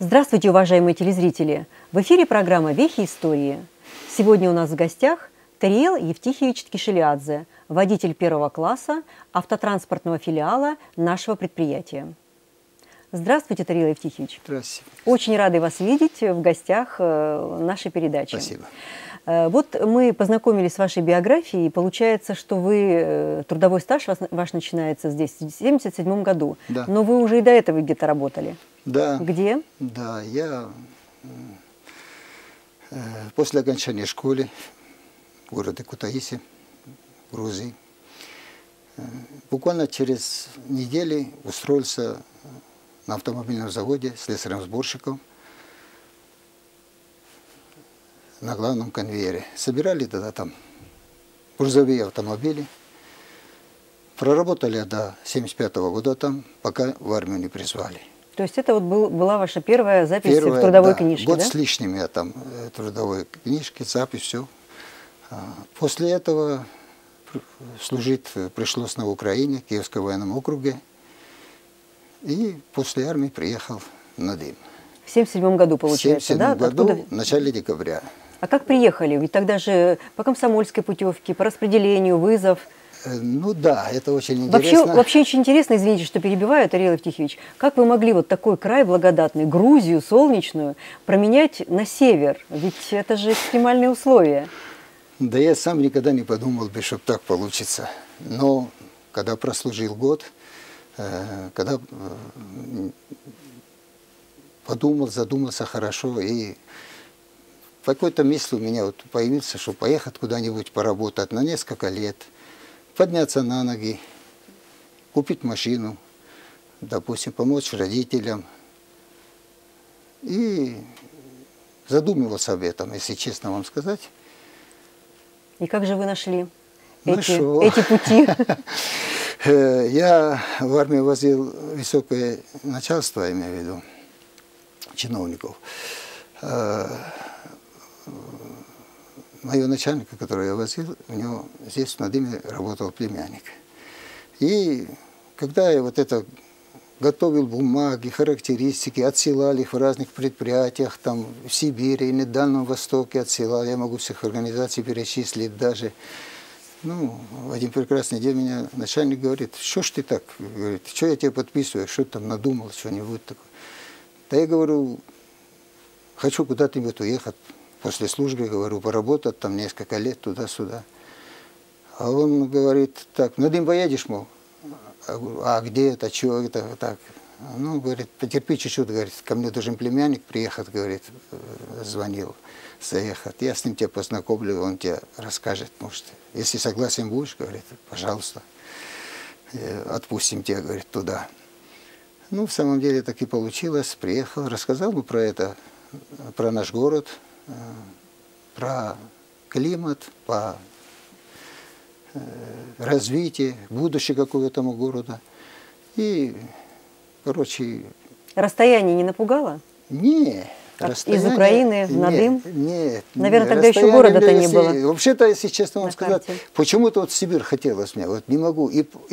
Здравствуйте, уважаемые телезрители! В эфире программа «Вехи истории». Сегодня у нас в гостях Тариел Евтихиевич Ткишелиадзе, водитель первого класса автотранспортного филиала нашего предприятия. Здравствуйте, Тариел Евтихиевич. Здравствуйте. Очень рады вас видеть в гостях нашей передачи. Спасибо. Вот мы познакомились с вашей биографией, и получается, что вы, трудовой стаж ваш начинается здесь в 1977 году, Да. но вы уже и до этого где-то работали. Да. Где? Да, я после окончания школы в городе Кутаиси, Грузии, буквально через неделю устроился на автомобильном заводе слесарем-сборщиком на главном конвейере. Собирали тогда там грузовые автомобили. Проработали до 1975 года там, пока в армию не призвали. То есть это вот была ваша первая запись в трудовой книжке, год да? с лишним я там трудовой книжки, запись, все. После этого служить пришлось на Украине, Киевском военном округе. И после армии приехал на Дым. В 1977 году, получается, в 1977 да? году, Откуда? в начале декабря. А как приехали? Ведь тогда же по комсомольской путевке, по распределению, вызов. Ну да, это очень интересно. Вообще очень интересно, извините, что перебиваю, Тариел Евтихиевич, как вы могли вот такой край благодатный, Грузию солнечную, променять на север? Ведь это же экстремальные условия. Да я сам никогда не подумал бы, что так получится. Но когда прослужил год, когда подумал, задумался хорошо, и в какой-то мысли у меня вот появился, что поехать куда-нибудь поработать на несколько лет, подняться на ноги, купить машину, допустим, помочь родителям. И задумывался об этом, если честно вам сказать. И как же вы нашли Нашел. эти пути? Я в армию возил высокое начальство, имею в виду, чиновников. Моего начальника, которого я возил, у него здесь в Надыме работал племянник. И когда я вот это готовил бумаги, характеристики, отсылали их в разных предприятиях, там в Сибири, на Дальнем Востоке отсылали, я могу всех организаций перечислить даже. Ну, в один прекрасный день меня начальник говорит: что ж ты так, говорит, что я тебе подписываю, что ты там надумал, что-нибудь такое. Да я говорю, хочу куда-нибудь уехать. После службы, говорю, поработать там несколько лет туда-сюда. А он говорит, так, на Дым поедешь, мол? А где это, что это, так? Ну, говорит, потерпи чуть-чуть, говорит, ко мне должен племянник приехать, говорит, звонил, заехать. Я с ним тебя познакомлю, он тебе расскажет, может, если согласен будешь, говорит, пожалуйста, отпустим тебя, говорит, туда. Ну, в самом деле так и получилось, приехал, рассказал ему про это, про наш город, про климат, по развитию, будущее какого-то города. И, короче... Расстояние не напугало? Не. Из Украины на Дым? Нет. Наверное, тогда еще города-то не было. Вообще-то, если честно вам сказать, карте. почему-то вот Сибирь хотелось мне. Вот не могу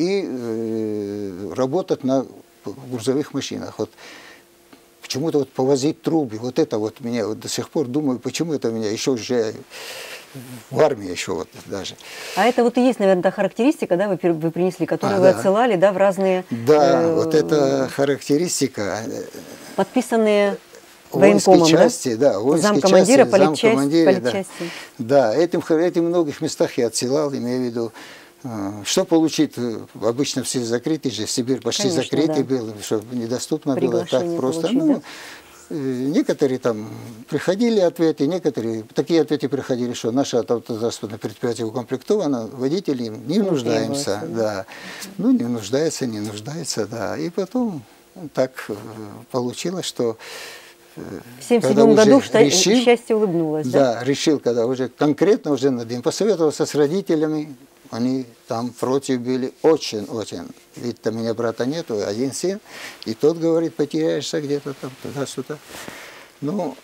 и работать на грузовых машинах. Вот почему-то вот повозить трубы, вот это вот меня вот до сих пор думаю, почему это меня еще уже в армии еще вот даже. А это вот и есть, наверное, та характеристика, да, вы принесли, которую вы отсылали, да, в разные... Да, вот эта характеристика. Подписанные военкомом, части, да, замкомандира, политчасти. Да, этим в многих местах я отсылал, имею в виду. Что получить? Обычно все закрыты же, Сибирь почти закрытый был, чтобы недоступно было так просто. Ну, да? Некоторые там приходили ответы, некоторые такие ответы приходили, что наше автотранспортное предприятие укомплектовано, водители не нуждаемся, да. Ну, не нуждается, да. И потом так получилось, что в 1977 году счастье улыбнулось, да? Да, решил, когда уже конкретно уже над ним посоветовался с родителями. Они там против были очень-очень. Ведь там у меня брата нету, один сын. И тот говорит, потеряешься где-то там, туда-сюда. Ну,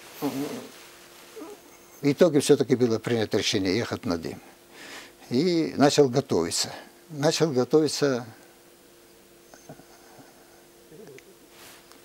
в итоге все-таки было принято решение ехать на Дым. И начал готовиться.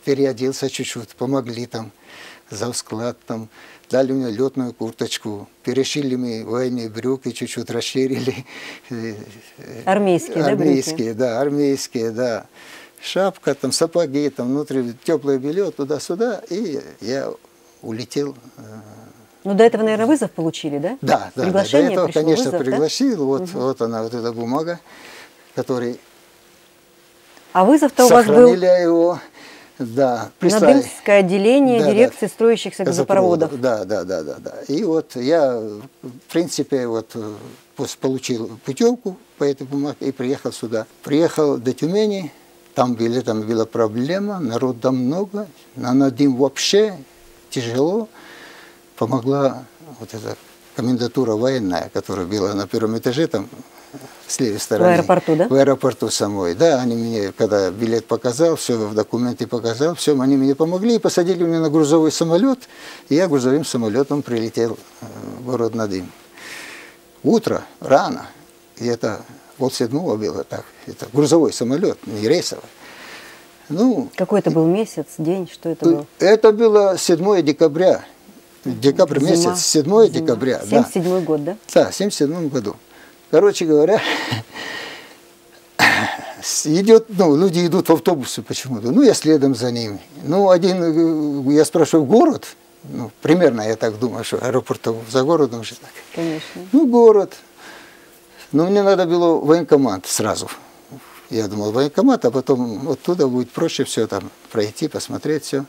переоделся чуть-чуть, помогли там за склад, там, дали мне летную курточку, перешили мне военные брюки, чуть-чуть расширили. Армейские, да, брюки? Армейские, да, армейские, да. Шапка, там, сапоги, там, внутри теплое белье, туда-сюда, и я улетел. Ну, до этого, наверное, вызов получили, да? Да, да, Приглашение до этого, пришло, конечно, вызов, пригласил. да? Вот, вот она, вот эта бумага, которой А вызов-то у вас был сохранили его. Да, прислали. Надымское отделение Да, дирекции строящихся газопроводов. Да, да, да, да, да. И вот я, в принципе, вот получил путевку по этой бумаге и приехал сюда. Приехал до Тюмени, там была проблема, народа много, на Надым вообще тяжело. Помогла вот эта комендатура военная, которая была на первом этаже, там, с левой стороны. В аэропорту, да? В аэропорту самой. Да, они мне, когда билет показал, все, документы показал, все, они мне помогли и посадили меня на грузовой самолет, и я грузовым самолетом прилетел в город Надым. Утро, рано, и это 6:30 было так, это грузовой самолет, не рейсовый. Ну, Какой это был месяц, день, что это было? это было 7 декабря, декабрь Зима. месяц, 7 декабря. 77-й год, да? Да, в 77 году. Короче говоря, люди идут в автобусы почему-то. Ну, я следом за ними. Ну, я спрашиваю, в город? Ну, примерно, я так думаю, что аэропорт за городом же так. Конечно. Ну, город. Но мне надо было в военкомат сразу. Я думал, военкомат, а потом оттуда будет проще все там пройти, посмотреть все.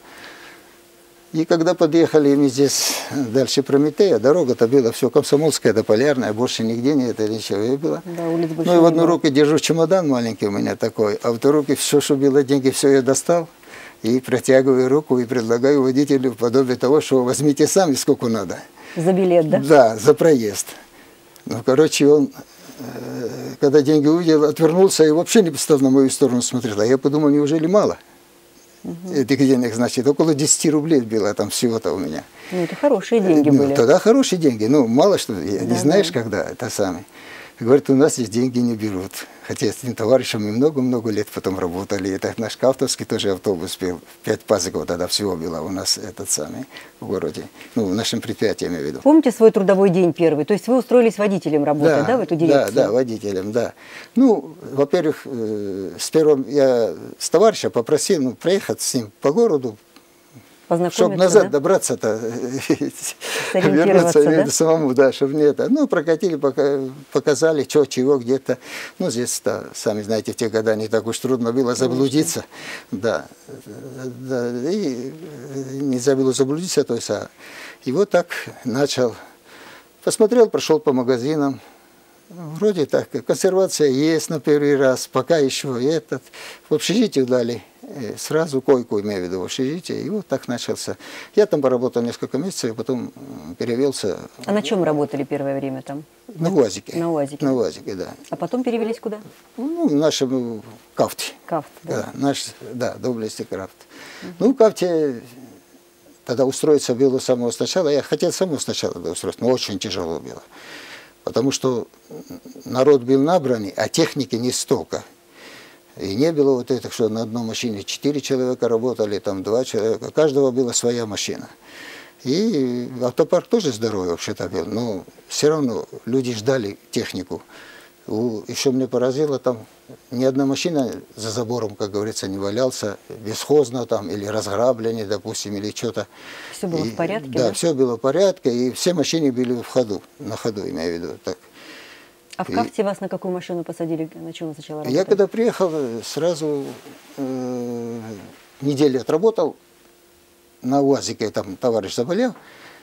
И когда подъехали мы здесь дальше Прометея, дорога-то была все Комсомольская до Полярная, больше нигде не это ничего было. Да, улиц больше Ну и в не одну было. руку держу чемодан маленький у меня такой, а в другой руке все, что было деньги, все я достал. И протягиваю руку и предлагаю водителю подобие того, что возьмите сами сколько надо. За билет, да? Да, за проезд. Ну, короче, он, когда деньги увидел, отвернулся и вообще не стал на мою сторону смотреть. А я подумал, неужели мало? Этих денег, значит, около 10 рублей было там всего-то у меня. Ну, это хорошие деньги Ну, были. тогда хорошие деньги. Ну, мало что, не Да, знаешь, да. когда это самое. Говорит, у нас здесь деньги не берут. Хотя с этим товарищем мы много-много лет потом работали. Это наш Кавтовский тоже автобус был. 5 пазиков тогда всего было у нас этот самый в городе. Ну, в нашем предприятии, я имею в виду. Помните свой трудовой день первый? То есть вы устроились водителем работать, да, в эту дирекцию? Да, водителем, да. Ну, во-первых, я с товарища попросил проехать с ним по городу, Познакомиться, чтобы назад да? добраться-то, Сориентироваться, вернуться да? самому, да, чтобы не это. Ну, прокатили, показали, что, чего, где-то. Ну, здесь-то, сами знаете, в те годы не так уж трудно было заблудиться. Да, и не забыл заблудиться, то есть, и вот так начал. Посмотрел, прошел по магазинам. Вроде так, консервация есть на первый раз, пока еще в общежитие дали, сразу койку, имею в виду, в общежитие, и вот так начался. Я там поработал несколько месяцев, и потом перевелся. А на чем работали первое время там? На УАЗике. На УАЗике. На УАЗике, да. А потом перевелись куда? Ну, в нашем Кафте. Кафт, да? Да, доблести Крафт. Ну, в Кафте тогда устроиться было с самого сначала. Я хотел с самого сначала устроиться, но очень тяжело было. Потому что народ был набранный, а техники не столько. И не было вот этого, что на одной машине 4 человека работали, там 2 человека. У каждого была своя машина. И автопарк тоже здоровый вообще-то был, но все равно люди ждали технику. Еще мне поразило, там ни одна машина за забором, как говорится, не валялся бесхозно там, или разграбление, допустим, или что-то. Все было в порядке, да? да? Все было в порядке, и все машины были в ходу, на ходу, имею в виду. Так. А в Кафте вас на какую машину посадили, на чем вы сначала работали? Я когда приехал, сразу неделю отработал на УАЗике, там товарищ заболел,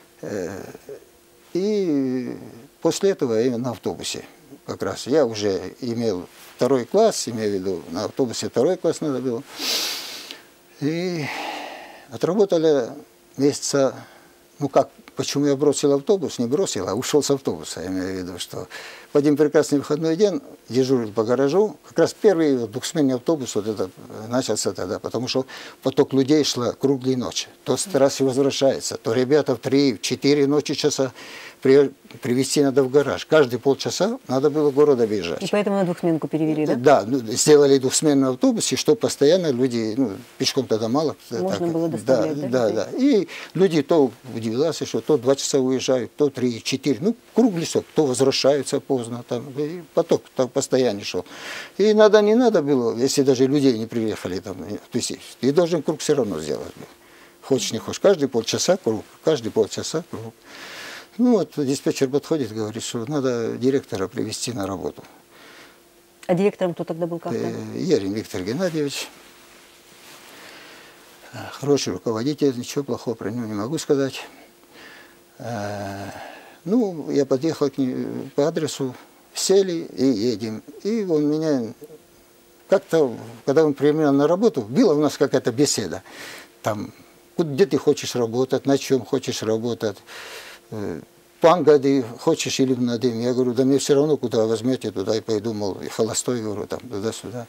и после этого я на автобусе. Как раз я уже имел 2 класс, имею в виду, на автобусе 2 класс надо было. И отработали месяца, ну как почему я бросил автобус? Не бросил, а ушел с автобуса. Я имею в виду, что в один прекрасный выходной день дежурил по гаражу. Как раз первый двухсменный автобус вот этот начался тогда, потому что поток людей шла круглые ночи. То с трассы возвращается, то ребята в 3-4 ночи часа привезти надо в гараж. Каждые полчаса надо было в город объезжать. И поэтому на двухсменку перевели, да? Да, сделали двухсменный автобус, и что постоянно люди, пешком тогда мало. Можно было доставлять, да. И люди то удивлялись, что то 2 часа уезжают, то 3-4, круглый срок, то возвращаются поздно, там, и поток так постоянно шел. И не надо было, если даже людей не приехали, там, то есть ты должен круг все равно сделать. Хочешь, не хочешь, каждые полчаса круг, диспетчер подходит, говорит, что надо директора привести на работу. А директором кто тогда был? Ерин Виктор Геннадьевич. Хороший руководитель, ничего плохого про него не могу сказать. Я подъехал к нему по адресу, сели и едем. И он меня как-то, когда он применял на работу, была у нас какая-то беседа. Там, где ты хочешь работать, на чем хочешь работать. Пангады хочешь или на дым? Я говорю, да мне все равно, куда возьмете, туда и пойду, мол, и холостой, говорю, там, туда-сюда.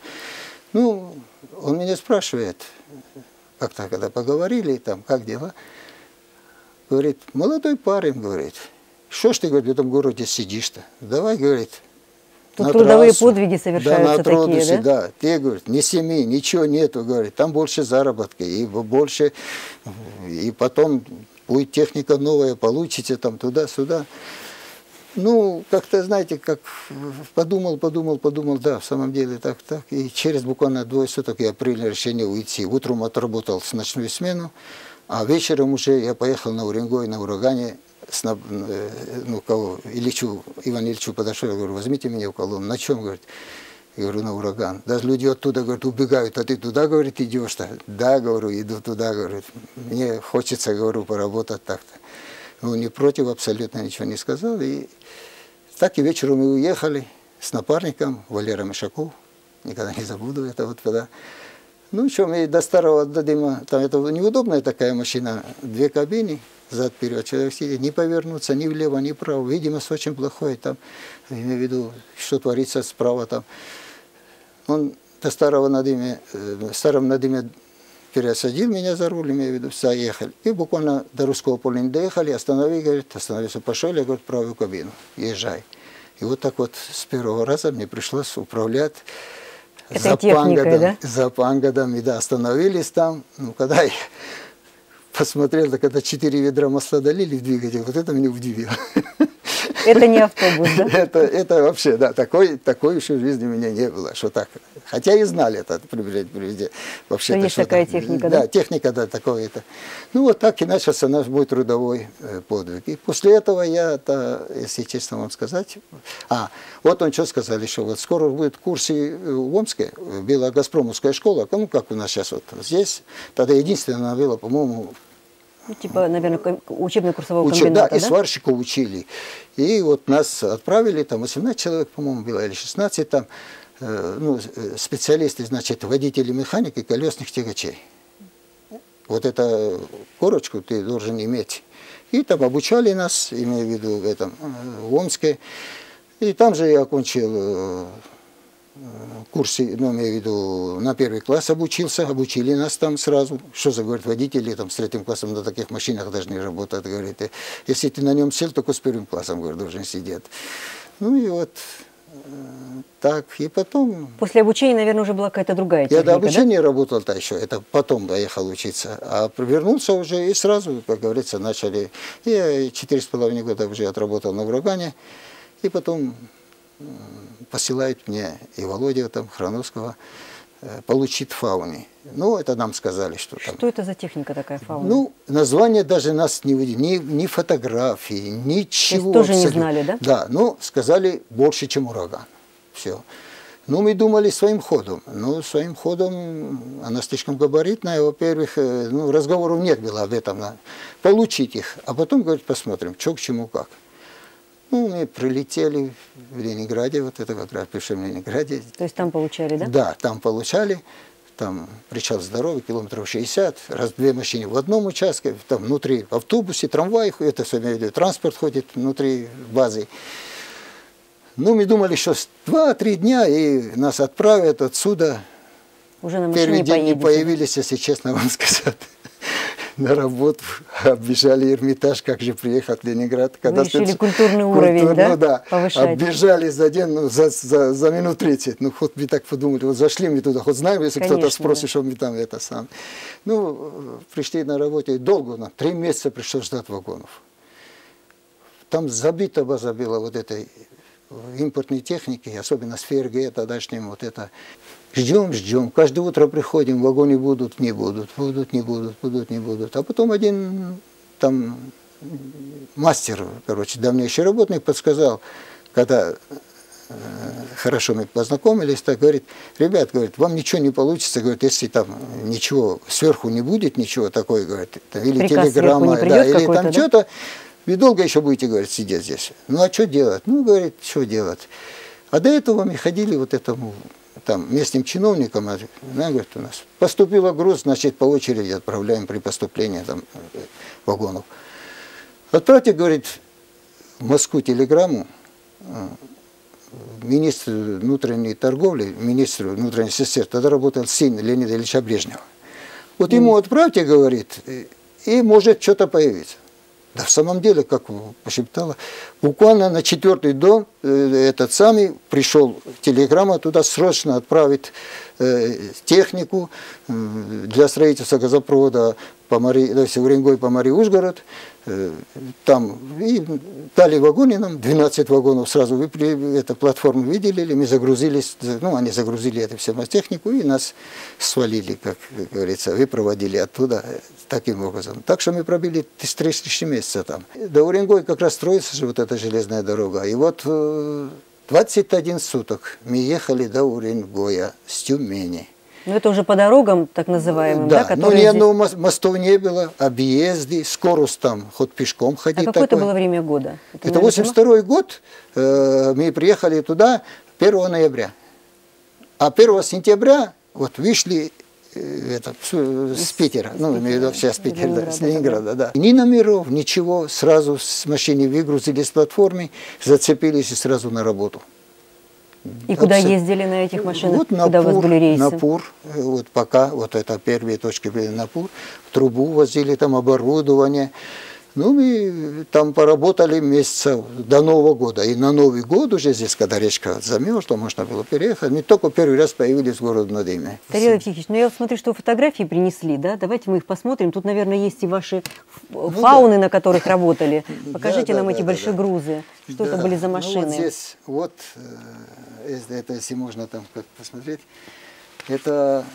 Он меня спрашивает, как-то, когда поговорили, там, как дела, говорит, молодой парень, говорит, что ж ты, говорит, в этом городе сидишь-то? Давай, говорит, тут трудовые подвиги совершаются такие, да? Да, ты, говорит, ни семьи, ничего нету, говорит, там больше заработка, и больше, и потом будет техника новая, получите там туда-сюда. Как-то, знаете, как подумал, да, в самом деле так. И через буквально 2 суток я принял решение уйти. Утром отработал с ночную смену, а вечером уже я поехал на Уренгой, на урагане. Иван Ильичу подошел, я говорю, возьмите меня в колонну. На чем, говорит? Я говорю, на ураган. Даже люди оттуда, говорят, убегают, а ты туда, говорит, идешь-то? Да, говорю, иду туда, говорит. Мне хочется, говорю, поработать так-то. Он не против, абсолютно ничего не сказал. И так и вечером мы уехали с напарником Валерой Мишаков. Никогда не забуду это вот когда. Мы до старого Дыма, там это неудобная такая машина, 2 кабины, зад-вперед, человек сидит, не повернуться ни влево, ни вправо. Видимость очень плохая, там, я имею в виду, что творится справа там. Он до старого Надыме, старом Надыме пересадил меня за руль, имею в виду, заехали. И буквально до Русского поля не доехали, остановился, пошел, я говорю, в правую кабину, езжай. И вот так вот с первого раза мне пришлось управлять за Пангадом, да, остановились там. Когда я посмотрел, так это 4 ведра масла долили в двигатель, вот это меня удивило. Это не автобус, да? Это вообще, да, такой еще в жизни у меня не было, что так. Хотя и знали это, вообще. Есть такая техника, да? Да, техника, да, такое это. Вот так и начался наш мой трудовой подвиг. И после этого если честно вам сказать, вот он что сказал еще, вот скоро будет курсы в Омске, была Газпромовская школа, как у нас сейчас вот здесь, тогда единственная она была, по-моему, наверное, учебно-курсового комбината, да? И сварщиков учили. И вот нас отправили, там 18 человек, по-моему, было, или 16, там, специалисты, значит, водители механики колесных тягачей. Вот эту корочку ты должен иметь. И там обучали нас, имею в виду, в Омске. И там же я окончил курсы, имею в виду, на 1 класс обучили нас там сразу. Что за, говорит, водители там с 3 классом на таких машинах должны работать, говорит. Если ты на нем сел, только с 1 классом, говорит, должен сидеть. И вот так, и потом... После обучения, наверное, уже была какая-то другая техника, я до обучения работал-то еще, это потом поехал учиться. А вернулся уже и сразу, как говорится, начали. Я 4,5 года уже отработал на урагане, и потом посылают мне и Володя там, Храновского, получить фауни. Это нам сказали, что там. Что это за техника такая фауна? Название даже нас не видели, ни фотографии, ничего. То есть тоже не знали, да? Да, сказали больше, чем ураган. Все. Мы думали своим ходом. Своим ходом она слишком габаритная. Во-первых, разговоров нет было об этом. Получить их. А потом, говорит, посмотрим, что к чему, как. Мы прилетели в Ленинграде, вот это как раз пишем в Ленинграде. То есть там получали, да? Да, там получали. там причал здоровый, километров 60, раз две машины в одном участке, там внутри автобусе, трамвай, это транспорт ходит внутри базы. Ну, мы думали, что 2-3 дня и нас отправят отсюда. Уже на Первый машине день не поедете. появились, если честно вам сказать, на работу. Оббежали Эрмитаж, как же приехал в Ленинград. Вы решили культурный уровень, да, да, повышать? Оббежали за день, ну, за минут 30. Ну, хоть мы так подумали, вот зашли мы туда, хоть знаем, если кто-то спросит, что мы там это сам. Ну, пришли на работу, и долго, 3 месяца пришлось ждать вагонов. Там забита база была вот этой импортной техники, особенно с ФРГ, тогдашним вот это. Ждем. Каждое утро приходим, вагоны будут, не будут. А потом один там мастер, короче, давнейший работник подсказал, когда хорошо мы познакомились, так говорит, ребят, говорит, вам ничего не получится, говорит, если там ничего сверху не будет, ничего такое, говорит, или приказ телеграмма, да, или там да? что-то, вы долго еще будете, говорит, сидеть здесь. Ну, а что делать? Ну, говорит, что делать? А до этого мы ходили вот этому там местным чиновникам, она говорит, у нас поступил груз, значит, по очереди отправляем при поступлении там вагонов. Отправьте, говорит, в Москву телеграмму министру внутренней торговли, министру внутренней сестер, тогда работал сын Леонида Ильича Брежнева. Вот ему отправьте, говорит, и может что-то появиться. Да в самом деле, как пошептала, буквально на 4-й дом этот самый пришел телеграмма туда срочно отправить технику для строительства газопровода Уренгой по Мари-Ужгород. Там и дали вагоны нам, 12 вагонов сразу эту платформу выделили, мы загрузились, ну они загрузили эту всю технику и нас свалили, как говорится, выпроводили оттуда таким образом. Так что мы пробили 3 месяца там. До Уренгой как раз строится же вот эта железная дорога. И вот 21 суток мы ехали до Уренгоя с Тюмени. Ну, это уже по дорогам, так называемым, да, да? Но ни одного мостов не было, объезды, скорость там, хоть пешком ходить. А какое это было время года? Это 82-й год, мы приехали туда 1 ноября. А 1 сентября вот вышли с Питера, ну, имею в виду все с Питера, да, с Ленинграда, да. Ни номеров, ничего, сразу с машины выгрузили с платформы, зацепились и сразу на работу. И куда ездили на этих машинах? Вот куда у вас были рейсы? Напур, вот пока, вот это первые точки были Напур, в трубу возили там оборудование. Ну, мы там поработали месяца до Нового года. И на Новый год уже здесь, когда речка замерзла, можно было переехать. Мы только первый раз появились в городе Надыме. Тарел Евтихович, ну я вот смотрю, что фотографии принесли, да? Давайте мы их посмотрим. Тут, наверное, есть и ваши фауны, на которых работали. Покажите нам эти большие грузы. Что это были за машины? Ну, вот здесь, вот, это, если можно там посмотреть, это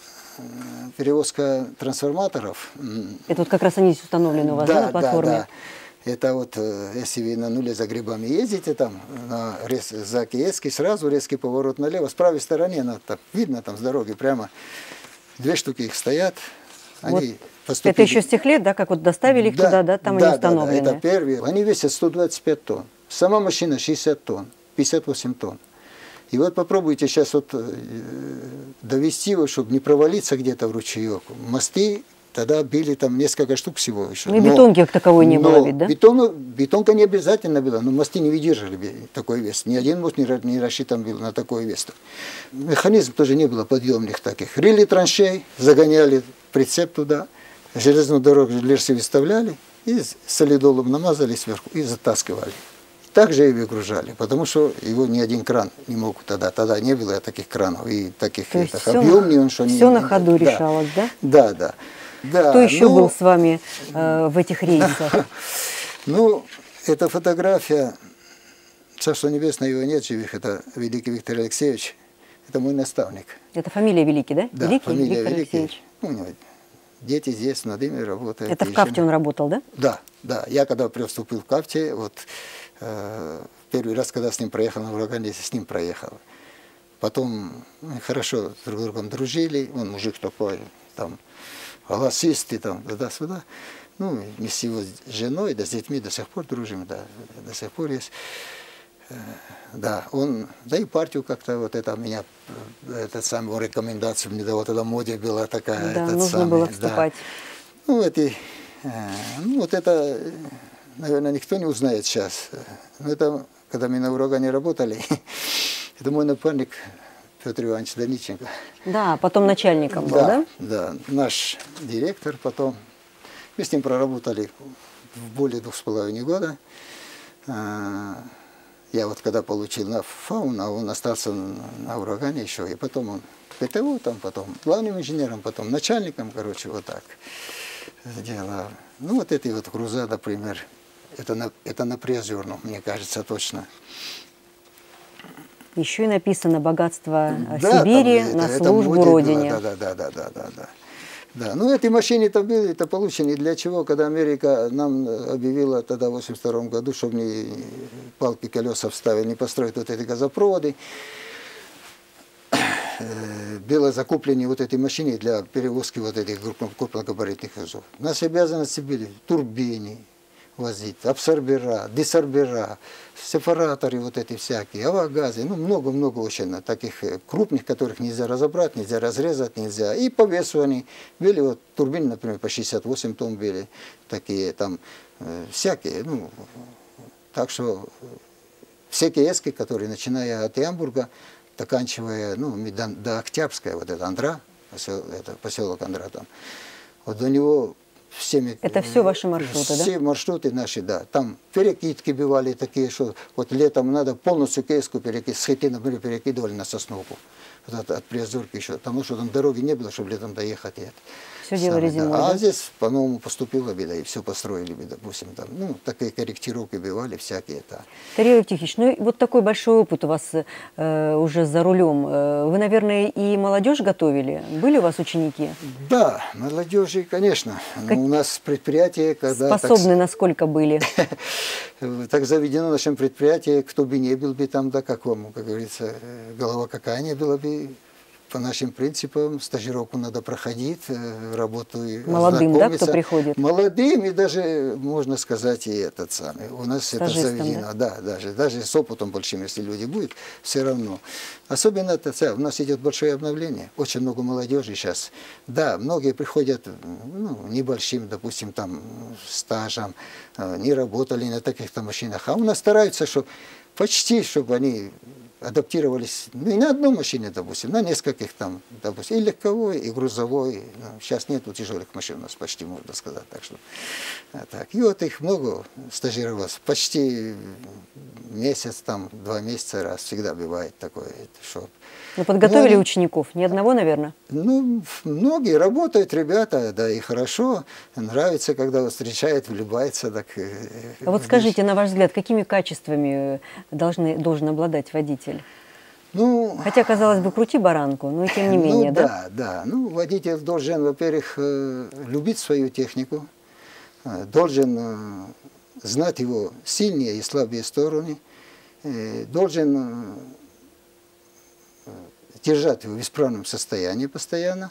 перевозка трансформаторов. Это вот как раз они здесь установлены у вас, да, на платформе? Да. Это вот, если вы на нуле за грибами ездите, там, за Киевский, сразу резкий поворот налево, с правой стороны, видно там с дороги прямо, 2 штуки их стоят, вот. Они поступили. Это еще с тех лет, да, как вот доставили их туда, да, там они установлены? Да, это первые. Они весят 125 тонн, сама машина 60 тонн, 58 тонн. И вот попробуйте сейчас вот довести его, чтобы не провалиться где-то в ручеек. Мосты тогда били там несколько штук всего еще. Ну и бетонки как таковой не было ведь, да? Бетонка не обязательно была, но мосты не выдерживали такой вес. Ни один мост не рассчитан был на такой вес. Механизм тоже не было подъемных таких. Рыли траншей, загоняли прицеп туда, железную дорогу лесы выставляли и солидолом намазали сверху и затаскивали. Так же и выгружали, потому что его ни один кран не мог тогда. Тогда не было таких кранов и таких объемней. Все на ходу решалось, да? Да. Кто еще был с вами в этих рейсах? Ну, эта фотография, Царство Небесное, его нет живых, это Великий Виктор Алексеевич, это мой наставник. Это фамилия Великий, да? Да, Великий фамилия Виктор Великий. Алексеевич. У него дети здесь, в Надыме работают. Это в Кафте он работал, да? Да. Я когда вступил в Кафте, вот первый раз, когда с ним проехал на урагане, с ним проехал. Потом мы хорошо друг с другом дружили, он мужик такой, там, голосистый, там, туда-сюда. Ну, мы с его женой, да с детьми до сих пор дружим, да, до сих пор есть. Да, он, да и партию как-то вот это меня, этот самый рекомендацию мне дал, тогда моде была такая, Да, этот нужно самый, было да. вступать. Ну, ну, вот это, наверное, никто не узнает сейчас. Но это, когда мы на урагане работали, это мой напарник Петр Иванович Даниченко. Да, потом начальником был, да? Да, наш директор потом. Мы с ним проработали более 2,5 года. Я вот когда получил на ФАУН, а он остался на урагане еще, и потом он ПТУ, там потом главным инженером, потом начальником, короче, вот так дело. Ну, вот эти вот груза, например, это на Приозерном, мне кажется, точно. Еще и написано «Богатство Да, Сибири там, на службу Родине». Да, ну эти машины-то были получены для чего, когда Америка нам объявила тогда в 1982 году, чтобы не палки колеса вставили, не построить вот эти газопроводы. Было закупление вот этой машины для перевозки вот этих крупногабаритных грузов. Наши обязанности были турбины возить, абсорбера, десорбера, сепараторы вот эти всякие, авиагазы, ну много-много очень таких крупных, которых нельзя разобрать, нельзя разрезать, нельзя. И по весу они были, вот турбины, например, по 68 тонн были, такие там всякие, ну, так что все киески, которые, начиная от Ямбурга, заканчивая, ну, до Октябрьская, вот это Андра, поселок Андра там, вот до него всеми... Это все ваши маршруты, да? Все маршруты наши, да. Там перекидки бывали такие, что вот летом надо полностью киеску перекидывать, с Хити, например, перекидывали на Сосновку. Вот от Приозерки еще, потому что там дороги не было, чтобы летом доехать. Все делали зимой, да? А здесь по-новому поступило бы, да, и все построили бы, допустим, там, ну, такие корректировки бывали всякие. Да. Тарел Евтихич, ну вот такой большой опыт у вас уже за рулем. Вы, наверное, и молодежь готовили? Были у вас ученики? Да, молодежи, конечно. Но у нас предприятие, когда... Способны насколько были? Так заведено в нашем предприятии, кто бы не был бы там, да, какому, как говорится, голова какая не была бы. По нашим принципам стажировку надо проходить, работу молодым, да, кто приходит? Молодым и даже, можно сказать, и этот самый. У нас это заведено, да, даже с опытом большим, если люди будут, все равно. Особенно это, у нас идет большое обновление, очень много молодежи сейчас. Да, многие приходят, ну, небольшим, допустим, там, стажем, не работали на таких-то машинах, а у нас стараются, чтобы почти, чтобы они адаптировались, ну, и на одной машине, допустим, на нескольких там, допустим, и легковой, и грузовой. Ну, сейчас нету тяжелых машин у нас почти, можно сказать. Так что, так. И вот их много стажировалось, почти месяц, там, 2 месяца раз, всегда бывает такое. Что... Вы подготовили учеников? Ни одного, наверное? Ну, многие работают, ребята, да, и хорошо, нравится, когда встречают, влюбается. Так, а вот скажите, на ваш взгляд, какими качествами должен обладать водитель? Ну, хотя, казалось бы, крути баранку, но и тем не менее, да? Да. Ну, водитель должен, во-первых, любить свою технику, должен знать его сильные и слабые стороны, должен держать его в исправном состоянии постоянно.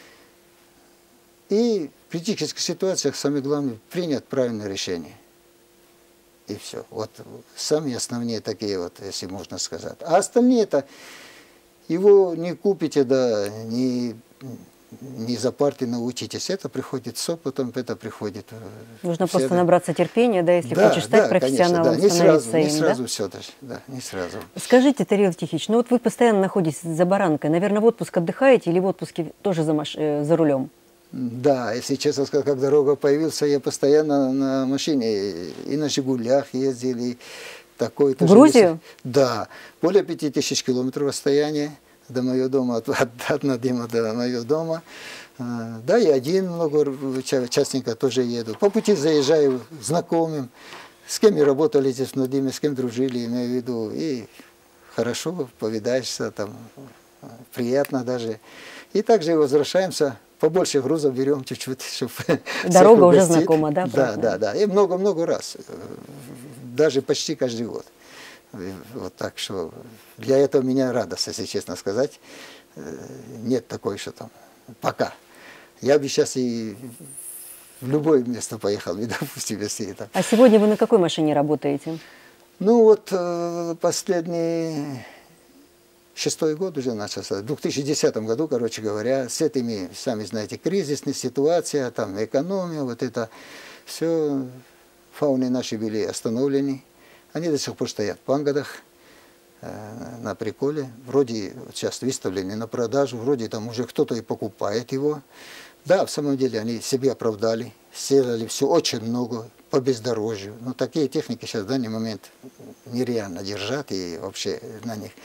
И в критических ситуациях самое главное принять правильное решение. И все. Вот самые основные такие вот, если можно сказать. А остальные это его не купите, да, не за парты научитесь. Это приходит с опытом, это приходит... Нужно просто набраться терпения, да, если хочешь стать профессионалом, конечно, становиться им, не сразу все даже, да, не сразу. Скажите, Тарел Евтихич, ну вот вы постоянно находитесь за баранкой, наверное, в отпуск отдыхаете или в отпуске тоже за рулем? Да, если честно сказать, как дорога появился, я постоянно на машине и на «Жигулях» ездил, и такой... В Грузию? Да, более 5000 километров расстояние до моего дома, от Надыма до моего дома. Да, и один много частненько тоже еду. По пути заезжаю знакомым, с кем мы работали здесь в Надыме, с кем дружили, имею в виду. И хорошо повидаешься, там, приятно даже. И также возвращаемся, побольше грузов берем чуть-чуть, чтобы... Дорога уже знакома, да? Да. И много-много раз. Даже почти каждый год. Вот так что для этого меня радость, если честно сказать. Нет такой, что там пока. Я бы сейчас и в любое место поехал, допустим, если это. А сегодня вы на какой машине работаете? Ну вот последний 6-й год уже начался, в 2010 году, короче говоря, с этими, сами знаете, кризисная ситуация, там экономия, вот это все, фауны наши были остановлены. Они до сих пор стоят в пангадах, на приколе. Вроде сейчас выставлены на продажу, вроде там уже кто-то и покупает его. Да, в самом деле они себя оправдали, сделали все очень много по бездорожью. Но такие техники сейчас в данный момент нереально держать и вообще на них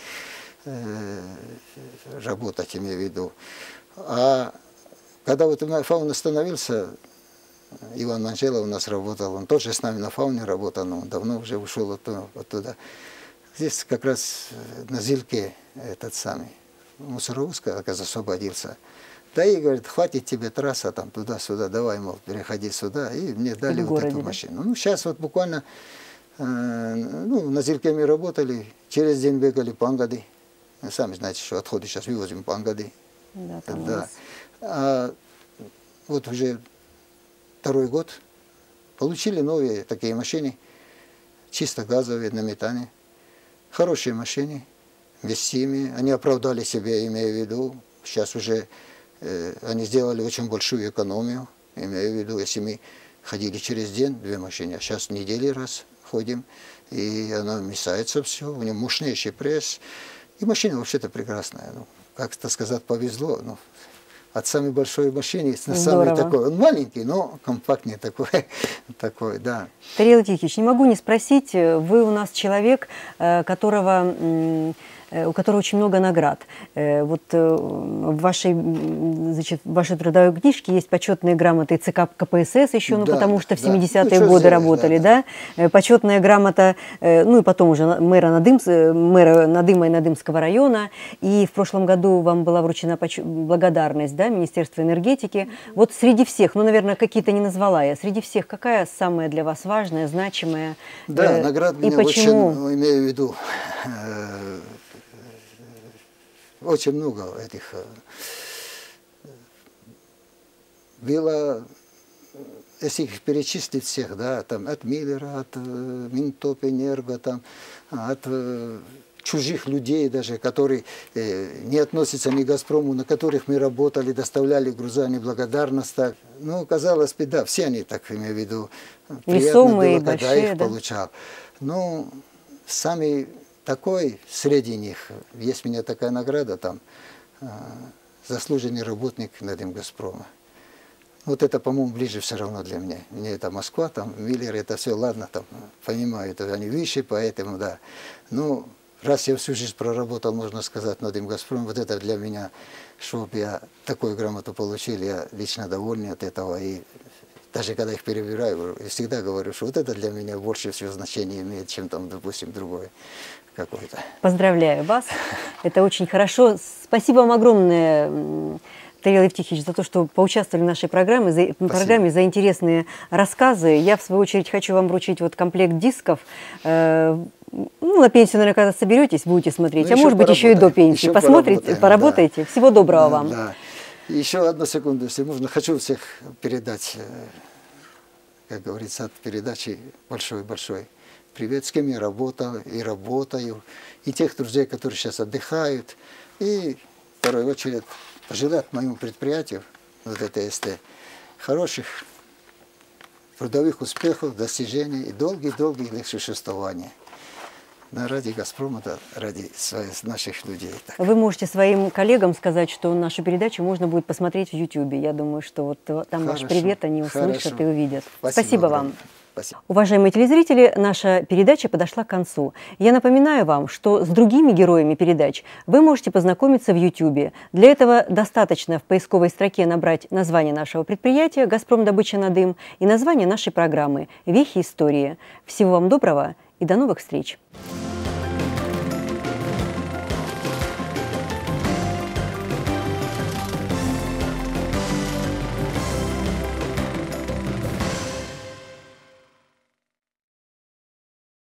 работать, имею в виду. А когда вот фаун остановился, Иван Манжела у нас работал, он тоже с нами на фауне работал, но он давно уже ушел оттуда. Здесь как раз на Зилке этот самый мусоровоз, оказывается, освободился. Да и говорит, хватит тебе трасса там туда-сюда, давай, мол, переходи сюда. И мне дали вот эту машину. Ну, сейчас вот буквально, ну, на Зилке мы работали, через день бегали пангады. Сами знаете, что отходы сейчас вывозим пангады. Да, да. А вот уже 2-й год получили новые такие машины, чисто газовые, на метане. Хорошие машины, вместимые. Они оправдали себя, имею в виду. Сейчас уже они сделали очень большую экономию. Имею в виду, если мы ходили через день 2 машины, а сейчас в неделю раз ходим. И она вмещается все, у нее мощнейший пресс. И машина вообще-то прекрасная. Ну, как-то сказать, повезло. Ну, от самой большой машины на самый такой. Он маленький, но компактнее такой, такой, да. Тариел Тихич, не могу не спросить, вы у нас человек, у которого очень много наград. Вот в вашей трудовой книжке есть почетные грамоты ЦК КПСС еще, ну, да, потому что в 70-е годы работали, да? Почетная грамота, ну и потом уже мэра Надыма и Надымского района. И в прошлом году вам была вручена благодарность, да, Министерства энергетики. Вот среди всех, ну, наверное, какие-то не назвала я, среди всех какая самая для вас важная, значимая? Да, наград меня почему? Очень, имею в виду, очень много этих было, если их перечислить всех, да, там от Миллера, от Минтопэнерго, там, от чужих людей даже, которые не относятся ни к Газпрому, на которых мы работали, доставляли груза, неблагодарность. Так. Ну, казалось бы, да, все они, так имею в виду, приятно было, когда большие, их да? получал. Но самый такой среди них, есть у меня такая награда, там, заслуженный работник Надымгазпрома. Вот это, по-моему, ближе все равно для меня. Мне это Москва, там, Миллер, это все, ладно, там, понимаю, это они выше, поэтому, да. Ну, раз я всю жизнь проработал, можно сказать, Надымгазпром, вот это для меня, чтобы я такую грамоту получил, я лично доволен от этого. И даже когда их перебираю, я всегда говорю, что вот это для меня больше всего значения имеет, чем там, допустим, другое какое-то. Поздравляю вас. Это очень хорошо. Спасибо вам огромное, Тариел Евтихич, за то, что поучаствовали в нашей программе, за интересные рассказы. Я, в свою очередь, хочу вам вручить вот комплект дисков. Ну, на пенсию, наверное, когда соберетесь, будете смотреть. Ну, а может быть, еще и до пенсии. Посмотрите, поработаете. Да. Всего доброго вам. Да. Еще одну секунду, если можно. Хочу всех передать, как говорится, от передачи большой-большой привет, с кем я работал и работаю. И тех друзей, которые сейчас отдыхают. И, в вторую очередь, пожелать моему предприятию, вот ТСТ, хороших трудовых успехов, достижений и долгих-долгих лет существования. Да, ради Газпрома, да, ради наших людей. Так. Вы можете своим коллегам сказать, что нашу передачу можно будет посмотреть в YouTube. Я думаю, что вот там ваш привет они услышат и увидят. Спасибо вам. Спасибо. Уважаемые телезрители, наша передача подошла к концу. Я напоминаю вам, что с другими героями передач вы можете познакомиться в YouTube. Для этого достаточно в поисковой строке набрать название нашего предприятия «Газпром добыча Надым» и название нашей программы «Вехи истории». Всего вам доброго и до новых встреч!